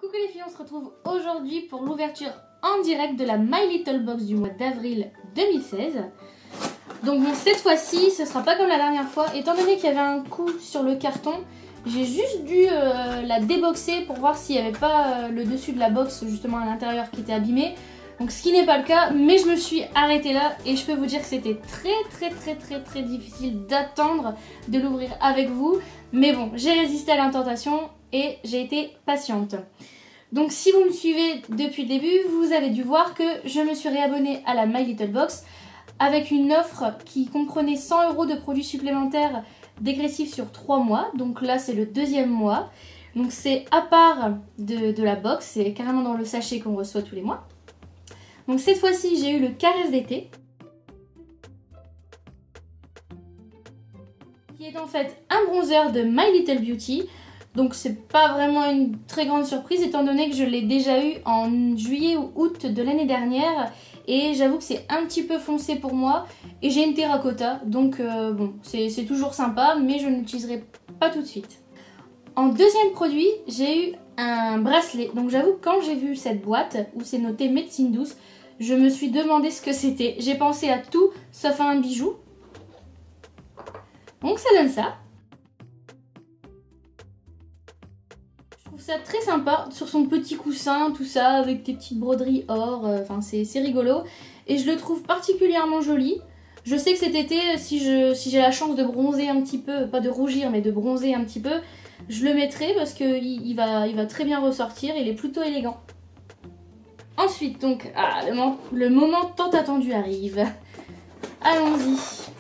Coucou les filles, on se retrouve aujourd'hui pour l'ouverture en direct de la My Little Box du mois d'avril 2016. Donc bon, cette fois-ci, ce sera pas comme la dernière fois. Étant donné qu'il y avait un coup sur le carton, j'ai juste dû la déboxer pour voir s'il n'y avait pas le dessus de la box justement à l'intérieur qui était abîmé. Donc ce qui n'est pas le cas, mais je me suis arrêtée là et je peux vous dire que c'était très difficile d'attendre de l'ouvrir avec vous. Mais bon, j'ai résisté à l'intentation et j'ai été patiente. Donc si vous me suivez depuis le début, vous avez dû voir que je me suis réabonnée à la My Little Box avec une offre qui comprenait 100 € de produits supplémentaires dégressifs sur 3 mois. Donc là c'est le deuxième mois. Donc c'est à part de la box, c'est carrément dans le sachet qu'on reçoit tous les mois. Donc cette fois-ci j'ai eu le Caresse d'été, qui est en fait un bronzer de My Little Beauty. Donc c'est pas vraiment une très grande surprise étant donné que je l'ai déjà eu en juillet ou août de l'année dernière. Et j'avoue que c'est un petit peu foncé pour moi. Et j'ai une terracotta, donc bon, c'est toujours sympa, mais je ne l'utiliserai pas tout de suite. En deuxième produit, j'ai eu un bracelet. Donc j'avoue que quand j'ai vu cette boîte où c'est noté médecine douce, je me suis demandé ce que c'était. J'ai pensé à tout sauf à un bijou. Donc ça donne ça. Je trouve ça très sympa sur son petit coussin, tout ça, avec des petites broderies or. Enfin c'est rigolo. Et je le trouve particulièrement joli. Je sais que cet été, si j'ai la chance de bronzer un petit peu, pas de rougir mais de bronzer un petit peu, je le mettrai parce qu'il va très bien ressortir, il est plutôt élégant. Ensuite, donc, le moment tant attendu arrive. Allons-y.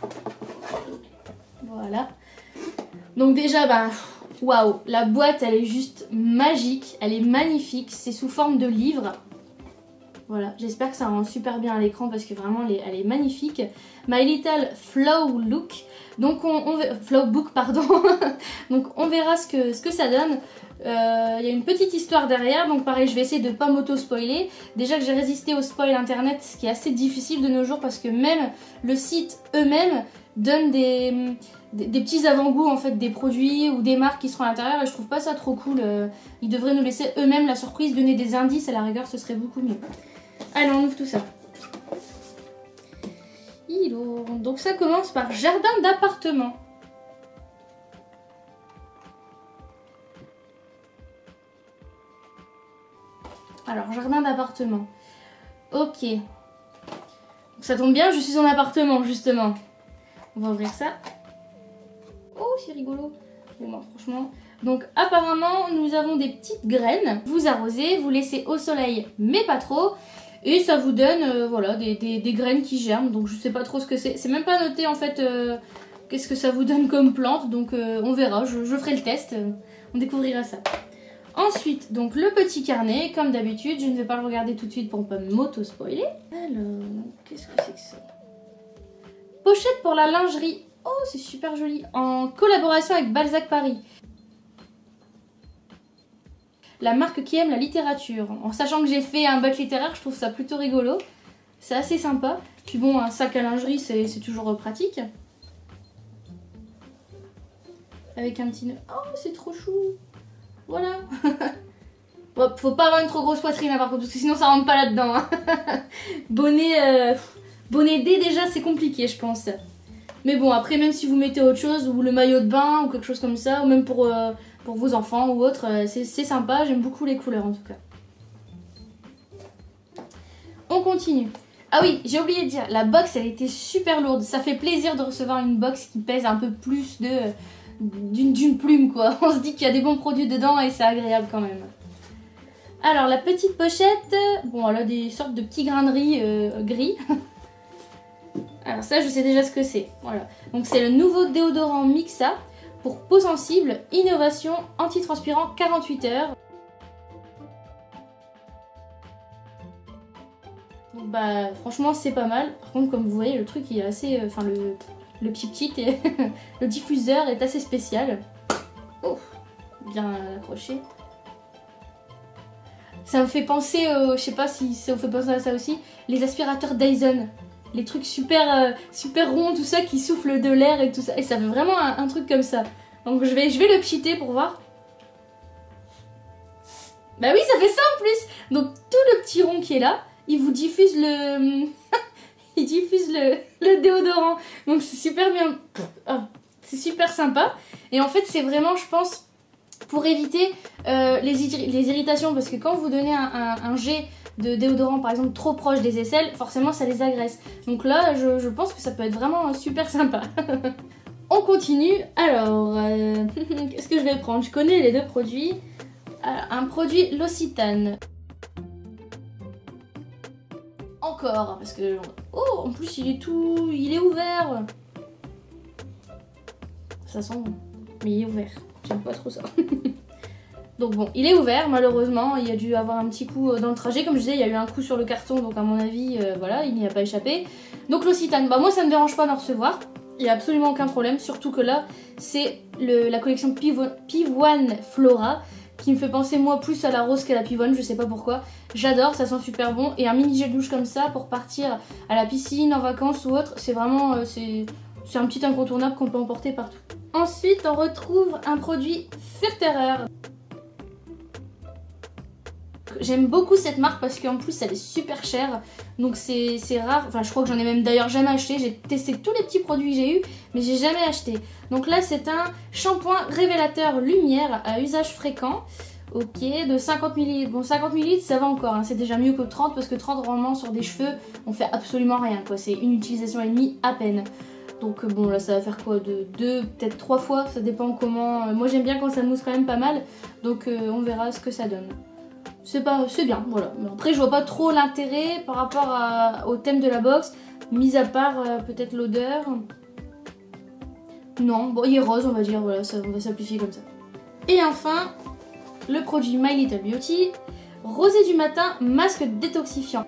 Voilà. Donc déjà, waouh, la boîte, elle est juste magique, elle est magnifique, c'est sous forme de livre. Voilà, j'espère que ça rend super bien à l'écran parce que vraiment, elle est magnifique. My Little Flow Look. Donc, Flow Book, pardon. Donc, on verra ce que ça donne. Il y a une petite histoire derrière, donc pareil, je vais essayer de ne pas m'auto-spoiler. Déjà que j'ai résisté au spoil internet, ce qui est assez difficile de nos jours parce que même le site eux-mêmes donne des petits avant-goûts en fait des produits ou des marques qui seront à l'intérieur et je trouve pas ça trop cool. Ils devraient nous laisser eux-mêmes la surprise, donner des indices, à la rigueur ce serait beaucoup mieux. Allez, on ouvre tout ça. Donc ça commence par jardin d'appartement. Alors, jardin d'appartement. Ok. Donc, ça tombe bien, je suis en appartement, justement. On va ouvrir ça. Oh, c'est rigolo. Bon, franchement. Donc, apparemment, nous avons des petites graines. Vous arrosez, vous laissez au soleil, mais pas trop. Et ça vous donne, voilà, des graines qui germent. Donc, je sais pas trop ce que c'est. C'est même pas noté, en fait, qu'est-ce que ça vous donne comme plante. Donc, on verra. Je ferai le test. On découvrira ça. Ensuite, donc le petit carnet, comme d'habitude, je ne vais pas le regarder tout de suite pour ne pas m'auto-spoiler. Alors, qu'est-ce que c'est que ça? Pochette pour la lingerie. Oh, c'est super joli. En collaboration avec Balzac Paris. La marque qui aime la littérature. En sachant que j'ai fait un bac littéraire, je trouve ça plutôt rigolo. C'est assez sympa. Puis bon, un sac à lingerie, c'est toujours pratique. Avec un petit nœud. Oh, c'est trop chou. Voilà. Bon, faut pas avoir une trop grosse poitrine par contre, parce que sinon ça rentre pas là-dedans. Hein. Bonnet D déjà c'est compliqué je pense. Mais bon après même si vous mettez autre chose, ou le maillot de bain ou quelque chose comme ça, ou même pour vos enfants ou autre, c'est sympa, j'aime beaucoup les couleurs en tout cas. On continue. Ah oui, j'ai oublié de dire, la box elle était super lourde. Ça fait plaisir de recevoir une box qui pèse un peu plus d'une plume quoi. On se dit qu'il y a des bons produits dedans et c'est agréable quand même. Alors la petite pochette, bon elle a des sortes de petits grains de riz gris. Alors ça je sais déjà ce que c'est. Voilà. Donc c'est le nouveau déodorant Mixa pour peau sensible, innovation anti-transpirant 48 heures. Donc franchement c'est pas mal. Par contre comme vous voyez le truc il est assez, le petit et le diffuseur est assez spécial. Oh, bien accroché. Ça me fait penser, je sais pas si ça vous fait penser à ça aussi, les aspirateurs Dyson. Les trucs super ronds, tout ça, qui soufflent de l'air et tout ça. Et ça fait vraiment un truc comme ça. Donc je vais le pchiter pour voir. Bah oui, ça fait ça en plus. Donc tout le petit rond qui est là, il vous diffuse le... il diffuse le déodorant. Donc c'est super bien. Oh, c'est super sympa. Et en fait, c'est vraiment, je pense, pour éviter les irritations. Parce que quand vous donnez un jet de déodorant, par exemple, trop proche des aisselles, forcément, ça les agresse. Donc là, je pense que ça peut être vraiment super sympa. On continue. Alors, qu'est-ce que je vais prendre? Je connais les deux produits. Alors, un produit L'Occitane. Encore, parce que... Oh, en plus, il est ouvert. Ça sent bon. Mais il est ouvert. J'aime pas trop ça. Donc bon, il est ouvert, malheureusement. Il y a dû avoir un petit coup dans le trajet. Comme je disais, il y a eu un coup sur le carton. Donc à mon avis, voilà, il n'y a pas échappé. Donc L'Occitane, bah moi, ça me dérange pas d'en recevoir. Il n'y a absolument aucun problème. Surtout que là, c'est la collection Pivoine Flora, qui me fait penser moi plus à la rose qu'à la pivoine, je sais pas pourquoi. J'adore, ça sent super bon. Et un mini gel douche comme ça pour partir à la piscine, en vacances ou autre, c'est vraiment... c'est un petit incontournable qu'on peut emporter partout. Ensuite, on retrouve un produit Furterer. J'aime beaucoup cette marque parce qu'en plus elle est super chère, donc c'est rare. Enfin, je crois que j'en ai même d'ailleurs jamais acheté. J'ai testé tous les petits produits que j'ai eu, mais j'ai jamais acheté. Donc là, c'est un shampoing révélateur lumière à usage fréquent. Ok, de 50 ml. Bon, 50 ml, ça va encore, hein. C'est déjà mieux que 30 parce que 30 vraiment sur des cheveux, on fait absolument rien, quoi. C'est une utilisation et demie à peine. Donc bon, là ça va faire quoi, de 2, peut-être 3 fois, ça dépend comment. Moi j'aime bien quand ça mousse quand même pas mal, donc on verra ce que ça donne. C'est bien, voilà. Mais après, je vois pas trop l'intérêt par rapport au thème de la box, mis à part peut-être l'odeur. Non, bon, il est rose, on va dire, voilà, on va simplifier comme ça. Et enfin, le produit My Little Beauty, Rosée du matin, masque détoxifiant.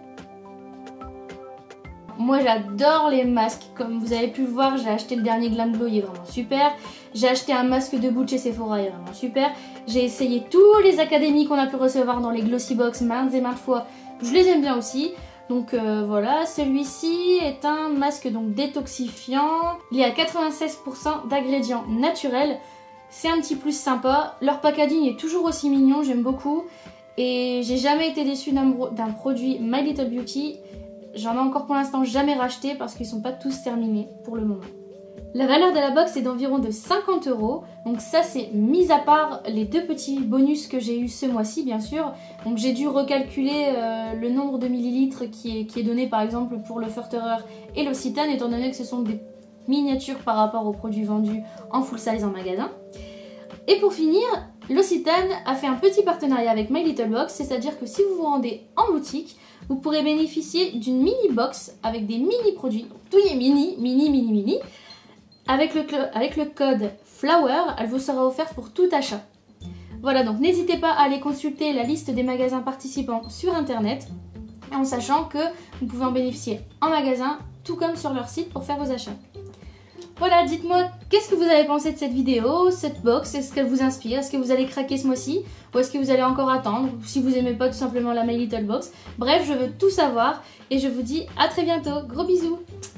Moi j'adore les masques, comme vous avez pu le voir, j'ai acheté le dernier Glam Glow, il est vraiment super. J'ai acheté un masque debout de chez Sephora, il est vraiment super. J'ai essayé tous les académies qu'on a pu recevoir dans les Glossy Box maintes et maintes fois, je les aime bien aussi. Donc voilà, celui-ci est un masque donc détoxifiant, il y a 96% d'ingrédients naturels. C'est un petit plus sympa, leur packaging est toujours aussi mignon, j'aime beaucoup. Et j'ai jamais été déçue d'un produit My Little Beauty. J'en ai encore pour l'instant jamais racheté parce qu'ils sont pas tous terminés pour le moment. La valeur de la box est d'environ de 50 €. Donc ça c'est mis à part les deux petits bonus que j'ai eu ce mois-ci bien sûr. Donc j'ai dû recalculer le nombre de millilitres qui est donné par exemple pour le Furterer et l'Occitane, étant donné que ce sont des miniatures par rapport aux produits vendus en full size en magasin. Et pour finir, L'Occitane a fait un petit partenariat avec My Little Box, c'est-à-dire que si vous vous rendez en boutique, vous pourrez bénéficier d'une mini box avec des mini produits, tout y est mini. Avec le code FLOWER, elle vous sera offerte pour tout achat. Voilà, donc n'hésitez pas à aller consulter la liste des magasins participants sur internet, en sachant que vous pouvez en bénéficier en magasin, tout comme sur leur site pour faire vos achats. Voilà, dites-moi, qu'est-ce que vous avez pensé de cette vidéo, cette box, est-ce qu'elle vous inspire, est-ce que vous allez craquer ce mois-ci, ou est-ce que vous allez encore attendre, ou si vous n'aimez pas tout simplement la My Little Box. Bref, je veux tout savoir, et je vous dis à très bientôt, gros bisous.